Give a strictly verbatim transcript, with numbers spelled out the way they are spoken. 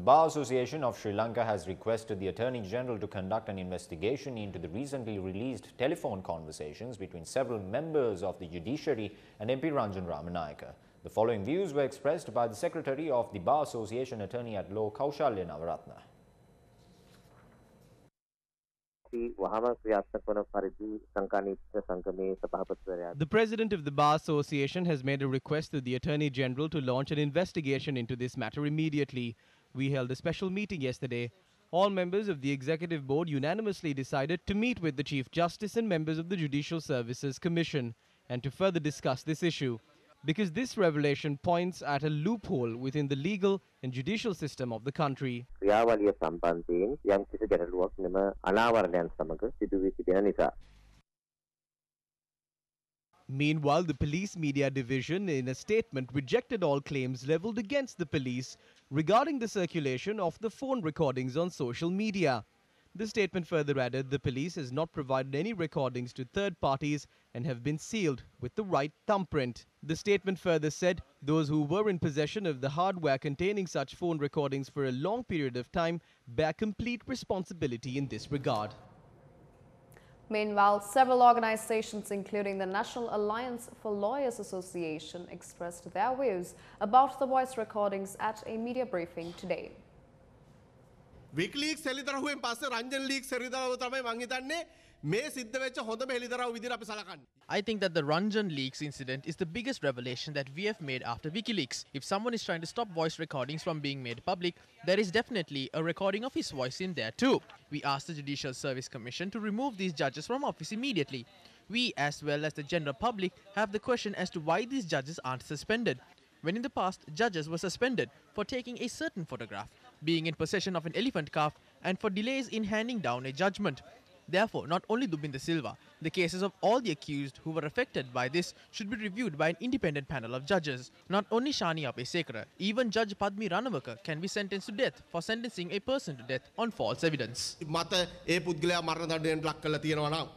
Bar Association of Sri Lanka has requested the Attorney General to conduct an investigation into the recently released telephone conversations between several members of the judiciary and M P Ranjan Ramanayaka. The following views were expressed by the Secretary of the Bar Association Attorney at Law Kaushalya Navaratna. The President of the Bar Association has made a request to the Attorney General to launch an investigation into this matter immediately. We held a special meeting yesterday. All members of the Executive Board unanimously decided to meet with the Chief Justice and members of the Judicial Services Commission and to further discuss this issue, because this revelation points at a loophole within the legal and judicial system of the country. Meanwhile, the Police Media Division, in a statement, rejected all claims leveled against the police regarding the circulation of the phone recordings on social media. The statement further added the police has not provided any recordings to third parties and have been sealed with the right thumbprint. The statement further said those who were in possession of the hardware containing such phone recordings for a long period of time bear complete responsibility in this regard. Meanwhile, several organizations, including the National Alliance for Lawyers Association, expressed their views about the voice recordings at a media briefing today. WikiLeaks එළිදරව්වෙන් පස්සේ Ranjan leeks එළිදරව්ව තමයි මං හිතන්නේ මේ සිද්ධ වෙච්ච හොඳම එළිදරව් විදිහට අපි සලකන්නේ. I think that the Ranjan leaks incident is the biggest revelation that we have made after WikiLeaks. If someone is trying to stop voice recordings from being made public, there is definitely a recording of his voice in there too. We asked the Judicial Service Commission to remove these judges from office immediately. We, as well as the general public, have the question as to why these judges aren't suspended, when in the past judges were suspended for taking a certain photograph, being in possession of an elephant calf, and for delays in handing down a judgment. Therefore, not only Dubinda Silva, the cases of all the accused who were affected by this should be reviewed by an independent panel of judges. Not only Shani Abesekara, even Judge Padmi Ranawaka can be sentenced to death for sentencing a person to death on false evidence.